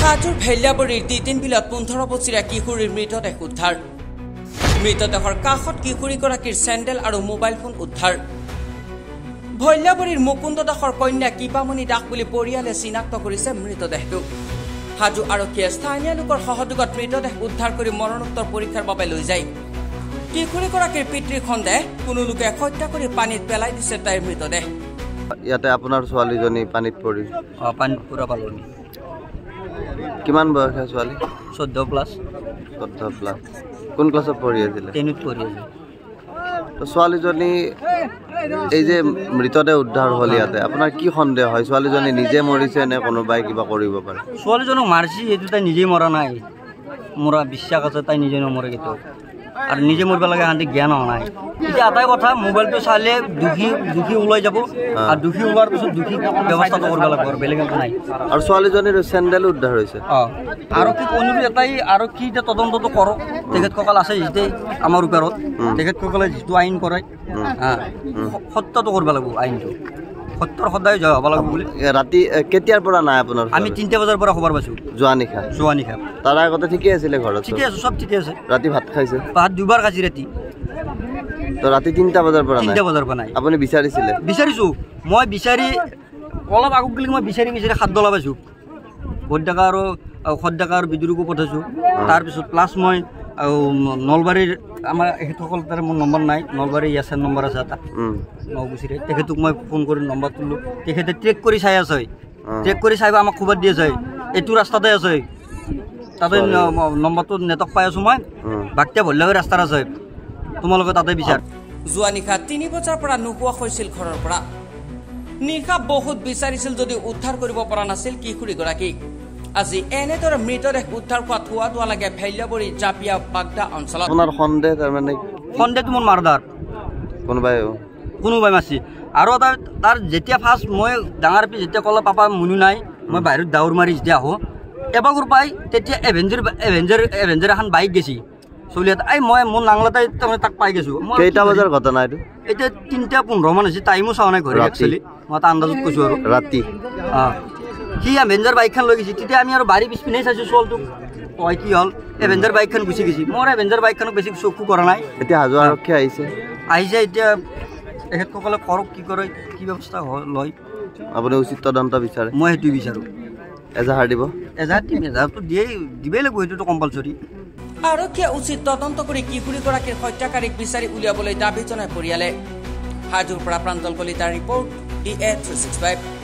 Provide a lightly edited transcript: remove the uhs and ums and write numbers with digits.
হাজোৰ ভেল্লাবৰীৰ তিতিন বিলত 15 বছৰীয়া কিশোৰীৰ মৃতদেহ উদ্ধাৰ মৃতদেহৰ কাষত কিশোৰীগৰাকীৰ চেণ্ডেল আৰু মোবাইল ফোন উদ্ধাৰ ভেল্লাবৰীৰ মুকুন্দ দাসৰ কন্যা কিপামণি দাস বুলি পৰিয়ালে চিনাক্ত কৰিছে মৃতদেহটো হাজো আৰক্ষীয়ে স্থানীয় লোকৰ সহযোগত মৃতদেহ উদ্ধাৰ কৰি মৰণোত্তৰ পৰীক্ষাৰ বাবে লৈ যায় কিশোৰীগৰাকীৰ পিতৃৰ সন্দেহ কোনো লোকে হত্যা কৰি পানীত পেলাই দিছে তাইৰ মৃতদেহ ইয়াতে আপোনাৰ ছোৱালীজনী পানীত পৰি পানীত পুৰা পালনি কিমান বয়সৰ ছোৱালী 14 প্লাস কোন ক্লাছত পঢ়ি আছিল 10ত পঢ়ি আছে তো ছোৱালীজনী এই যে মৃতদেহ উদ্ধাৰ হ'ল ইয়াতে আপোনাৰ কি সন্দেহ হয় ছোৱালীজনী নিজে মৰিছে নে কোনোবাই কিবা কৰিব পাৰে ছোৱালীজনক মাৰিছি এইটো তাই নিজে মৰা নাই মোৰা বিশ্বাস আছে তাই নিজে নমৰে কেতিয়াও আৰু নিজে মৰিব লাগে শান্তি জ্ঞান হোৱা নাই এতিয়া এটাই কথা মোবাইলটো চালে দুখী ওলাই যাব আৰু দুখী ওলোৱাৰ পিছত দুখী ব্যৱস্থাটো কৰিব লাগিব আৰু বেলেগ একো নাই আৰু ছোৱালীজনীৰ চেণ্ডেল উদ্ধাৰ হৈছে আৰু কি অনুৰোধ এটাই আৰু কি এতিয়া তদন্তটো কৰক তেখেতসকল আছে যেতিয়া আমাৰ ওপৰত তেখেতসকলে যিটো আইন কৰে সত্যটো কৰিব লাগিব আইনটো সত্যৰ সদায় জয় হ'ব লাগিব বুলি ৰাতি কেতিয়াৰ পৰা নাই আপোনাৰ আমি 3টা বজাৰ পৰা খবৰ পাইছোঁ যোৱা নিশা তাৰ আগতে ঠিকে আছিলে ঘৰত ঠিকে আছে চব ঠিকে আছে ৰাতি ভাত খাইছে ভাত দুবাৰ খাইছে ৰাতি তো ৰাতি 3টা বজাৰ পৰা নাই আপুনি বিচাৰিছো মই বিচাৰি অলপ আগত গ'লে মই বিচাৰি খাদ্য লগাইছোঁ বৈদ্যাকা আৰু সদ্যাকা আৰু বিদুৰকো পঠাইছোঁ তাৰপিছত প্লাছ মই নলবাৰীৰ আমাৰ এখেতসকল তাৰ মোৰ নম্বৰ নাই নলবাৰীৰ ইয়াৰ নম্বৰ আছে এটা নগুচিৰে তেখেতক মই ফোন কৰি নম্বৰ তুলিলোঁ তেখেতে ট্ৰেক কৰি চাই আছে ট্ৰেক কৰি চাই আমাক খবৰ দি আছে এইটো ৰাস্তাতে আছে তাতে নম্বৰটো নেটক পাই আছোঁ মই বাক্তিয়া ভল্যাগৰ ৰাস্তাত আছে তোমালোকে তাতে বিচাৰ যোৱা নিশা 3 বজাৰ পৰা নোপোৱা হৈছিল ঘৰৰ পৰা নিশা বহুত বিচাৰিছিল যদি উদ্ধাৰ কৰিব পৰা নাছিল কিশোৰীগৰাকীক আজি এনেদৰে মৃতদেহ উদ্ধাৰ হোৱা লাগে ভেল্লাবৰী জাপিয়া বাগদা অঞ্চলত আপোনাৰ সন্দেহ তাৰমানে সন্দেহটো মোৰ মাৰদাৰ কোনোবাই মাছি আৰু তাৰ যেতিয়া ফাৰ্ষ্ট মই ডাঙৰ পি যেতিয়া ক'লে পাপা মুনু নাই মই বাহিৰত দাউৰ মাৰি যেতিয়া আহোঁ এবাৰ পাই তেতিয়া এভেঞ্জাৰ এখন বাইক গেছি চলি মই মোৰ নাংলাতে তাৰমানে তাক পাই গৈছোঁ কেইটা বজাৰ ঘটনা এইটো এতিয়া 3:15 মান হৈছে টাইমো চোৱা নাই ঘৰে একচুৱেলি মই এটা আন্দাজত কৈছোঁ আৰু ৰাতি সি এভেঞ্জাৰ বাইকখন লৈ গৈছে তেতিয়া আমি আৰু বাৰী পিছপিনে চাইছোঁ ছোৱালীটোক কয় কি হ'ল এভেঞ্জাৰ বাইকখন গুচি গৈছে মোৰ এভেঞ্জাৰ বাইকখনক বেছি চকু কৰা নাই এতিয়া হাজো আৰক্ষী আহিছে এতিয়া তেখেতসকলে কৰক কি কৰে কি ব্যৱস্থা লয় আপুনি উচিত তদন্ত বিচাৰে মই সেইটো বিচাৰোঁ এজাহাৰ দিব এজাহাৰটো দিবই লাগিব সেইটোতো কম্পালচৰি আৰক্ষীয়ে উচিত তদন্ত কৰি কিশোৰীগৰাকীৰ হত্যাকাৰীক বিচাৰি উলিয়াবলৈ দাবী জনায় পৰিয়ালে হাজোৰ পৰা প্ৰাঞ্জল কলিতাৰ ৰিপৰ্ট DA365